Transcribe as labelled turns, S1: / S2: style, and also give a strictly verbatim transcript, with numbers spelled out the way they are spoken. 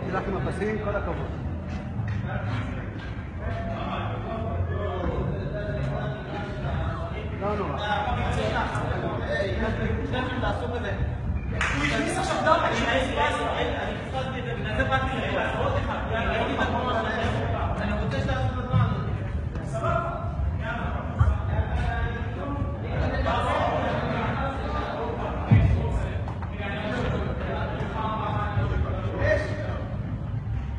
S1: תלך עם הפסים, כל הכבוד. לא נורא.
S2: תעשו בזה. הוא הכניס עכשיו דאפ, אני ראיתי